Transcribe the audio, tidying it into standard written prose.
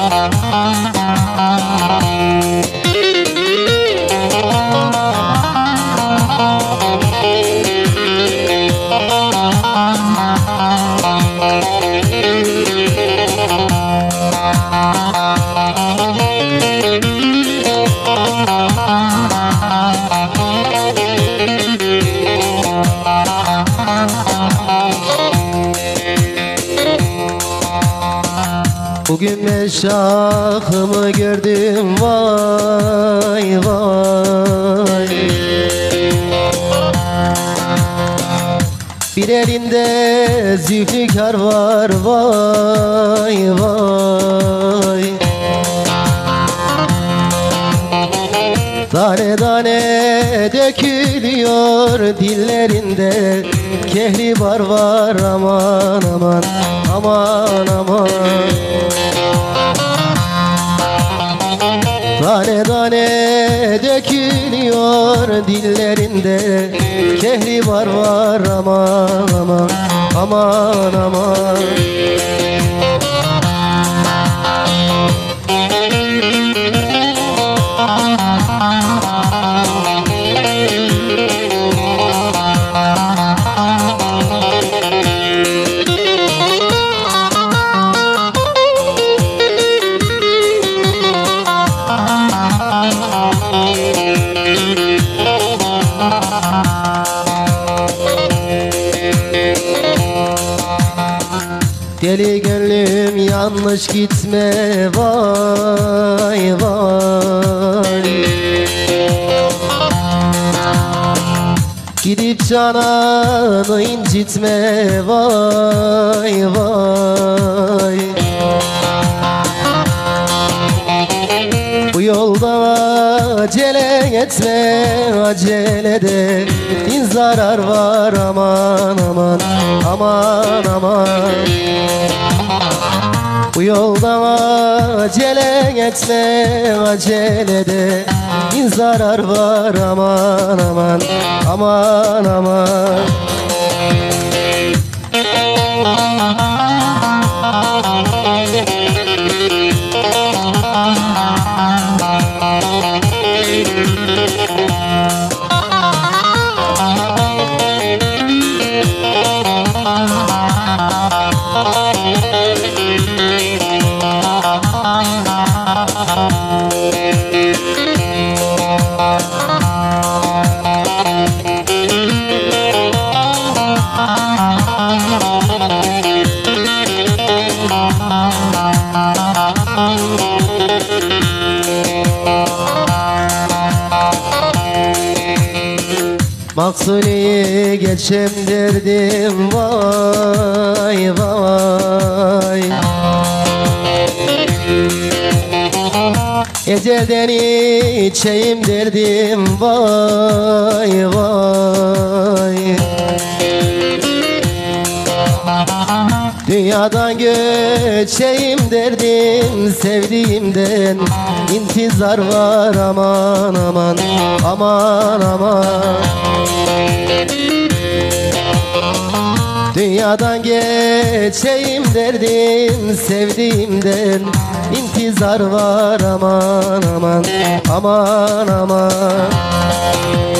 Bugün meşahımı gördüm vay vay. Bir elinde zülfikar var vay vay. Tane tane dökülüyor dillerinde, kehribar var aman aman aman aman. Tane tane dökülüyor dillerinde, kehribar var aman aman aman aman. Deli gönlüm yanlış gitme vay vay. Gidip cananı incitme vay vay. Bu yolda acele etme, acelede bin zarar var aman aman aman aman. Bu yolda acele etme, acelede bin zarar var aman aman aman aman. Maksuleyi geçem derdim vay vay. Ecelden içeyim derdim vay vay. Dünyadan göçeyim derdim sevdiğimden, intizar var aman aman aman aman. Dünyadan geçeyim derdim sevdiğimden, intizar var aman aman aman aman.